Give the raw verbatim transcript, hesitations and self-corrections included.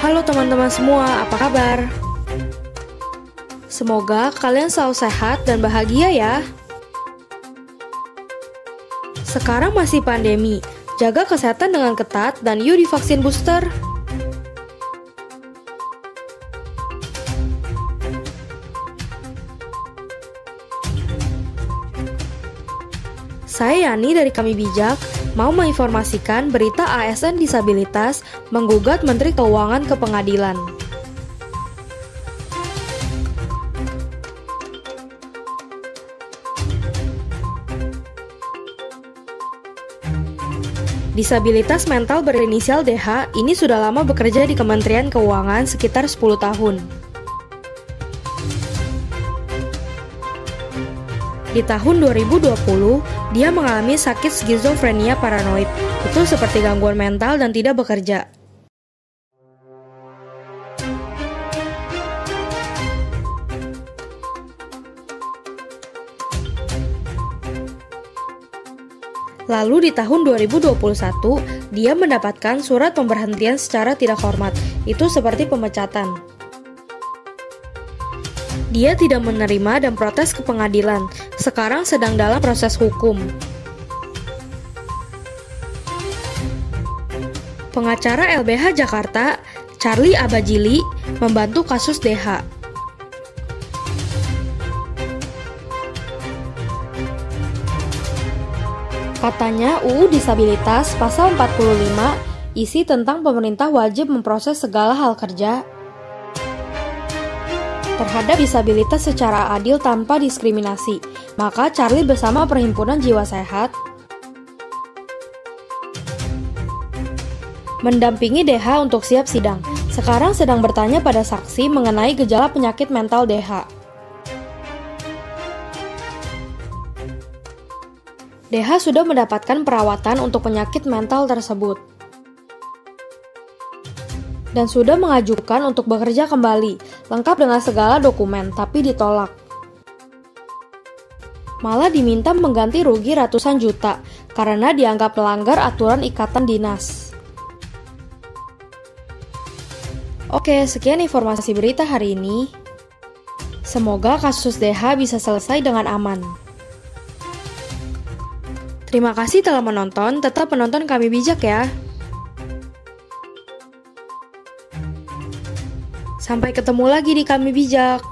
Halo teman-teman semua, apa kabar? Semoga kalian selalu sehat dan bahagia ya. Sekarang masih pandemi, jaga kesehatan dengan ketat dan yuk divaksin booster. Saya Yani dari Kami Bijak, mau menginformasikan berita A S N Disabilitas menggugat Menteri Keuangan ke pengadilan. Disabilitas mental berinisial D H ini sudah lama bekerja di Kementerian Keuangan sekitar sepuluh tahun. Di tahun dua ribu dua puluh, dia mengalami sakit skizofrenia paranoid, itu seperti gangguan mental dan tidak bekerja. Lalu di tahun dua ribu dua puluh satu, dia mendapatkan surat pemberhentian secara tidak hormat, itu seperti pemecatan. Dia tidak menerima dan protes ke pengadilan, sekarang sedang dalam proses hukum. Pengacara L B H Jakarta, Charlie Abajili, membantu kasus D H. Katanya U U Disabilitas pasal empat puluh lima isi tentang pemerintah wajib memproses segala hal kerja terhadap disabilitas secara adil tanpa diskriminasi. Maka Charlie bersama Perhimpunan Jiwa Sehat mendampingi D H untuk siap sidang. Sekarang sedang bertanya pada saksi mengenai gejala penyakit mental D H. D H sudah mendapatkan perawatan untuk penyakit mental tersebut dan sudah mengajukan untuk bekerja kembali, lengkap dengan segala dokumen, tapi ditolak. Malah diminta mengganti rugi ratusan juta, karena dianggap melanggar aturan ikatan dinas. Oke, sekian informasi berita hari ini. Semoga kasus D H bisa selesai dengan aman. Terima kasih telah menonton, tetap menonton Kami Bijak ya. Sampai ketemu lagi di Kami Bijak.